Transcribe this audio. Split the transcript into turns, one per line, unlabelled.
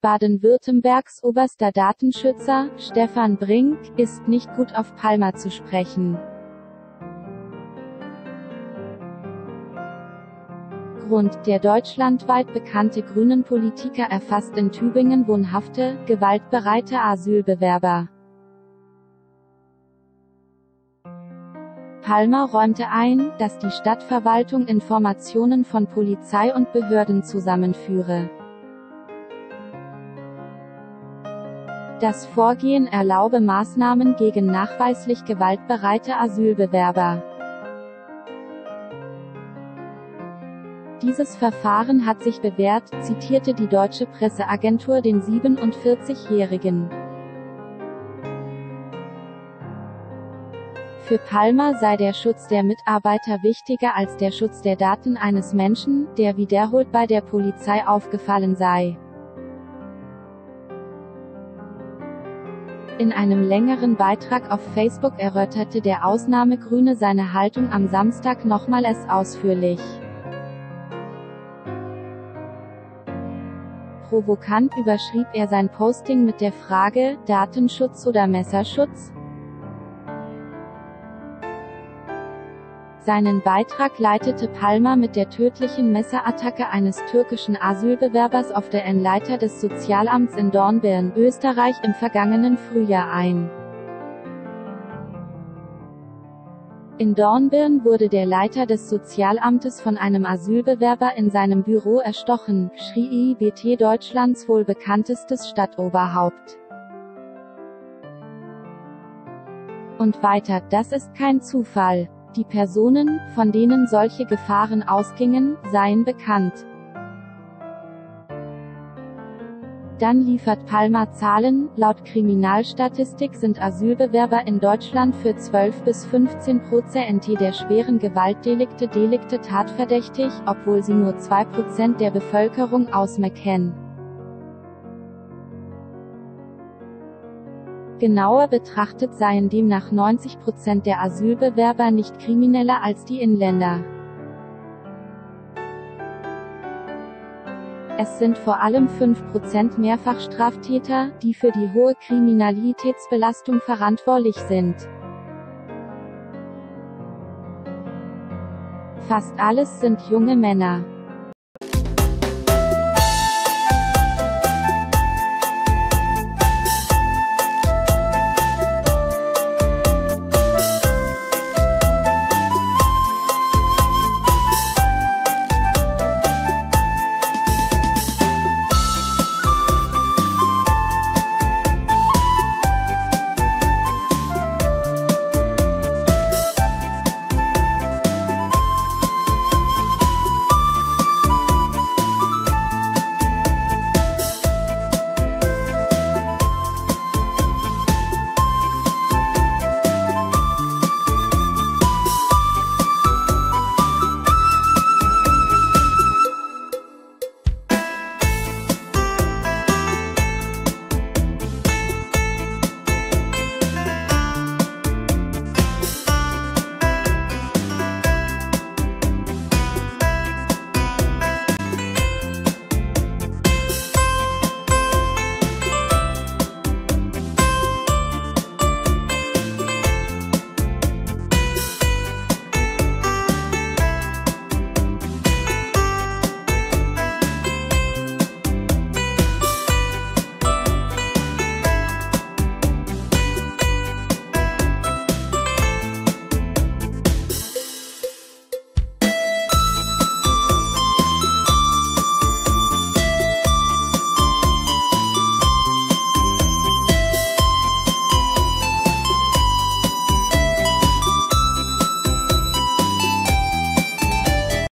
Baden-Württembergs oberster Datenschützer, Stefan Brink, ist nicht gut auf Palmer zu sprechen. Grund: Der deutschlandweit bekannte Grünen-Politiker erfasst in Tübingen wohnhafte, gewaltbereite Asylbewerber. Palmer räumte ein, dass die Stadtverwaltung Informationen von Polizei und Behörden zusammenführe. Das Vorgehen erlaube Maßnahmen gegen nachweislich gewaltbereite Asylbewerber. Dieses Verfahren hat sich bewährt, zitierte die deutsche Presseagentur den 47-Jährigen. Für Palmer sei der Schutz der Mitarbeiter wichtiger als der Schutz der Daten eines Menschen, der wiederholt bei der Polizei aufgefallen sei. In einem längeren Beitrag auf Facebook erörterte der Ausnahmegrüne seine Haltung am Samstag nochmals ausführlich. Provokant überschrieb er sein Posting mit der Frage: Datenschutz oder Messerschutz? Seinen Beitrag leitete Palmer mit der tödlichen Messerattacke eines türkischen Asylbewerbers auf den Leiter des Sozialamts in Dornbirn, Österreich im vergangenen Frühjahr ein. In Dornbirn wurde der Leiter des Sozialamtes von einem Asylbewerber in seinem Büro erstochen, schrie IBT, Deutschlands wohl bekanntestes Stadtoberhaupt. Und weiter: Das ist kein Zufall. Die Personen, von denen solche Gefahren ausgingen, seien bekannt. Dann liefert Palmer Zahlen: Laut Kriminalstatistik sind Asylbewerber in Deutschland für 12 bis 15% der schweren Gewaltdelikte tatverdächtig, obwohl sie nur 2% der Bevölkerung ausmachen. Genauer betrachtet seien demnach 90% der Asylbewerber nicht krimineller als die Inländer. Es sind vor allem 5% Mehrfachstraftäter, die für die hohe Kriminalitätsbelastung verantwortlich sind. Fast alles sind junge Männer.